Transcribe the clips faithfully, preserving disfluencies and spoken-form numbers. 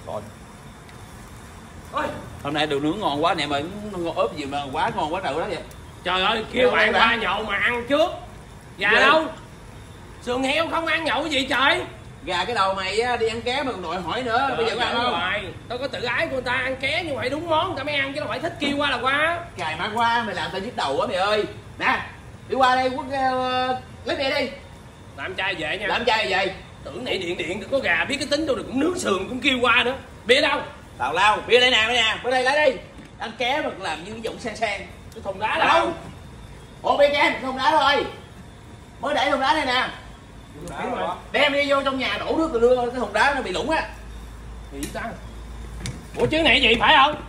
Rồi. Ôi, hôm nay đồ nướng ngon quá nè mà ngon ốp gì mà quá ngon quá trời đó vậy. Trời ơi, kêu bạn qua nhậu mà ăn trước. Gà Vậy? Đâu? Sườn heo không ăn nhậu cái gì trời? Gà cái đầu mày á, đi ăn ké mà còn đòi hỏi nữa. Trời Bây giờ có ăn không? Hoài. Tao có tự ái của người ta ăn ké nhưng mà phải đúng món người ta mới ăn chứ đâu phải thích kêu qua là qua. Cài má qua mày làm tao nhức đầu quá mày ơi. Nè, đi qua đây quốc uh, lấy bia đi. Làm chai về nha. Làm chai về. Tưởng này điện điện có gà biết cái tính tôi được cũng nướng sườn cũng kêu qua nữa. Bia đâu? Tào lao, bia đây nè, đây nè, bên đây lấy đi. Ăn ké mà làm như cái giọng sang sang. Cái thùng đá đâu? đâu? Ủa bia kem, thùng đá thôi. Mới để thùng đá đây nè. Đem đi vô trong nhà đổ nước rồi đưa cái thùng đá nó bị lủng á. Gì ta? Ủa chứ này gì phải không?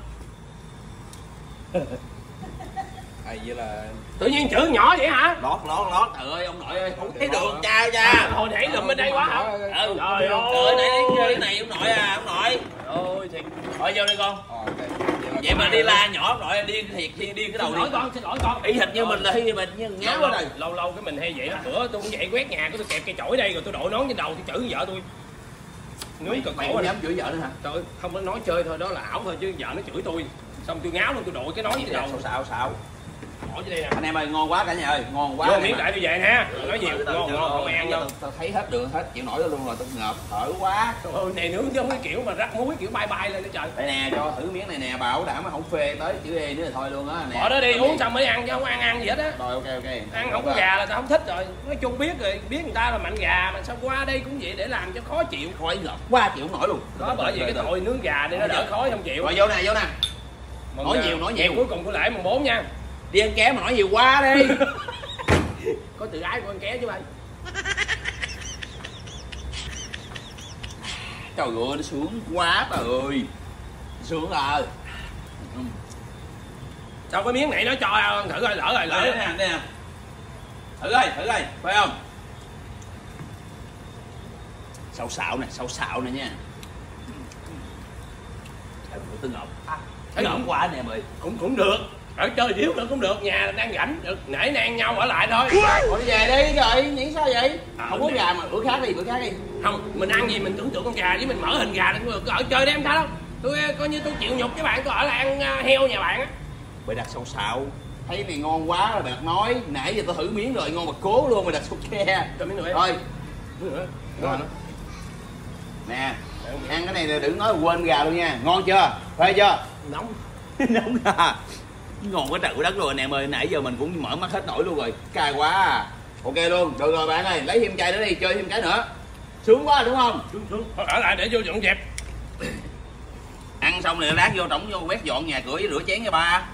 À, vậy là tự nhiên chữ nhỏ vậy hả? Lót lót lót. Trời ơi ông nội ơi, không thấy đường cha cha. Thôi để lùm bên đây quá hả? Ừ, trời ơi. Trời này cái này ông nội à, ông nội. Ôi thì thôi vô đi con. Vậy mà đi la nhỏ ông nội đi thiệt đi đi cái đầu đi. Xin lỗi con, xin lỗi con. Y hệt như mình là y mình như ngáo quá rồi. Lâu lâu cái mình hay vậy đó. Bữa tôi cũng vậy quét nhà của tôi kẹp cây chổi đây rồi tôi đội nón trên đầu tôi chửi vợ tôi. Nướng cực khổ dám chửi vợ nữa hả? Trời ơi, không có nói chơi thôi đó là ảo thôi chứ vợ nó chửi tôi. Xong tôi ngáo luôn tôi đội cái nón trên đầu. Xạo xạo xạo. Bỏ dưới đây nè. Anh em ơi ngon quá cả nhà ơi, ngon quá. Vô miếng lại tôi về nè. Nói nhiều ngon ngon không ăn đâu. Tao thấy hết đường hết chịu nổi luôn rồi, tao ngợp thở quá. Trời ơi này nướng giống cái kiểu mà rắc muối kiểu bay bay lên đó trời. Đây nè cho thử miếng này nè, bảo đảm mà không phê tới chữ E nữa là thôi luôn á nè. Bỏ đó đi uống xong mới ăn chứ không ăn ăn gì hết á. Rồi ok ok. Ăn không có gà là tao không thích rồi. Nói chung biết rồi, biết người ta là mạnh gà mà sao qua đây cũng vậy để làm cho khó chịu. Khói ngợp quá chịu không nổi luôn. Đó bởi vì cái tội nướng gà đi nó đỡ khói không chịu. Rồi vô nè, vô nè. Mừng Nói nhiều nói nhiều. Cuối cùng của lễ mùng bốn nha. Đi ăn ké mà nói nhiều quá đi. Có tự ái của ăn ké chứ bay. Trời ơi nó sướng quá trời ơi. Sướng rồi. Sao cái miếng này nó cho ăn thử coi lỡ rồi lỡ. Đây nè, đây nè. Thử coi, thử coi, phải không? Xào xạo nè, xào xạo nè nha. Thử tư ngọt. Thấy ngọt quá nè mày. Cũng cũng được. Ở chơi thiếu nữa cũng được, nhà đang rảnh được nãy nan nhau ở lại thôi. Thôi đi về đi rồi, nghĩ sao vậy? À, không có gà mà bữa khác đi, bữa khác đi. Không, mình ăn gì mình tưởng tượng con gà với mình mở hình gà cũng được, ở chơi đấy em sao đâu. Tôi coi như tôi chịu nhục với bạn, tôi ở lại ăn heo nhà bạn á. Mày đặt xào xạo, thấy mày ngon quá rồi mày đặt nói, nãy giờ tao thử miếng rồi ngon mà cố luôn mày đặt sốt ke. Cho miếng nữa. Thôi. Nữa. Rồi. Nè, ăn cái này là đừng nói quên gà luôn nha, ngon chưa? Phê chưa? Nóng. Nóng à. Ngon quá trời đất luôn anh em ơi, nãy giờ mình cũng mở mắt hết nổi luôn rồi, cay quá à. Ok luôn, được rồi bạn ơi, lấy thêm chai nữa đi, chơi thêm cái nữa. Sướng quá đúng không? Sướng sướng. Thôi ở lại để vô dọn dẹp. Ăn xong rồi lát vô trống vô quét dọn nhà cửa với rửa chén cho ba.